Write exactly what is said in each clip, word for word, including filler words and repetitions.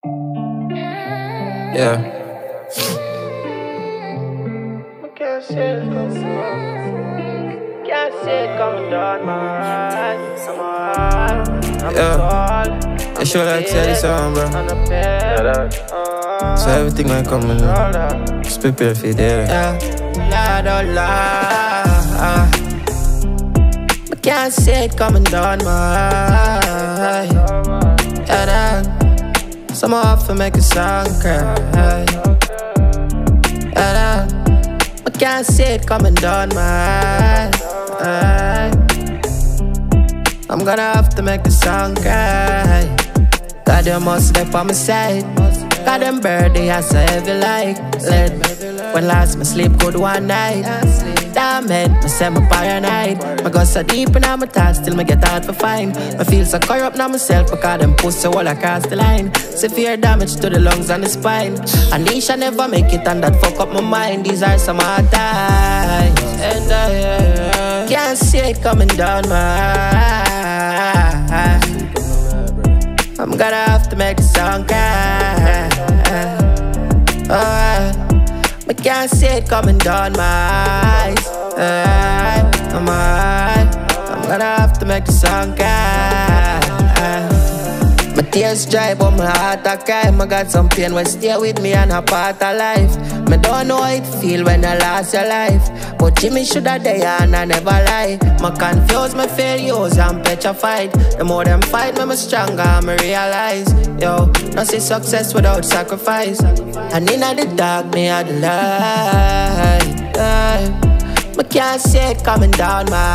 Yeah. Can't see it coming down. Can't see it coming down, man. I'm hard, I'm Yeah. tall. I sure like to tell you something, bro. On the bed. So everything might come in. Just prepare for it, yeah. Yeah, la la la. I can't see it coming down, man. Yeah, that. Some off and make a song cry. Yeah, that. I can't see it coming down, man. I'm gonna have to make the song cry. God, you must step on my side. God, them birdie has so heavy like lead. When last me sleep good one night. Damn it, me say me paranoid. Me go so deep in my thoughts till me get hard for find. Me feel so corrupt now myself because them pussy all across the line. Severe damage to the lungs and the spine. Anisha never make it and that fuck up my mind. These are some hard times. And I uh, can't see it coming down my eye. I'm gonna have to make the song cry. Alright, I can't see it coming down my eyes. Alright, I'm alright. I'm gonna have to make the song cry. My tears dry but my heart a cry. I got some pain when stay with me and a part of life. Me don't know how it feel when I lost your life, but Jimmy shoulda die and I never lie. Me confuse my failures and petrified. The more them fight me, me stronger and me realize, yo, no see success without sacrifice. And in the dark me had the light. Me can't see it coming down my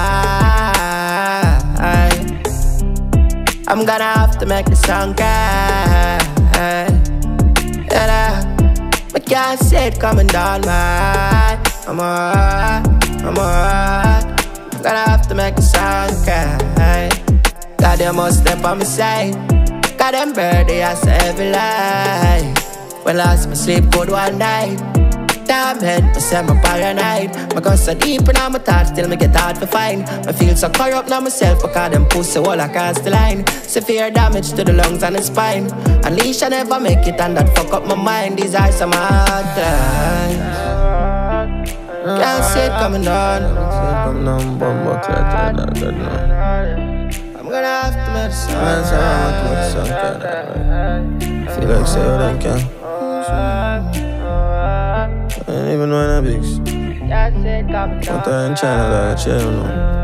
eye. I'm gonna have to make the song cry. Yeah, I can't see it coming down my eye. I'm alright, I'm alright. I'm gonna have to make the song cry. God, you must step on my side. God, them birdie has so heavy life. When last me sleep good one night. Damn it, me say me paranoid. Me go so deep in my thoughts till me get hard to find. Me feel so corrupt now myself because them pussy all across the line. Severe damage to the lungs and the spine. Alicia never make it and that fuck up my mind. These are some hard times. Can't see it coming down. Come down, bumbo clat, that good now. I'm gonna have to make the song. Man, so I'm not to make the song. Feel like say what I can. I don't even know any bigs. But I'm in China, like, I chill, you know.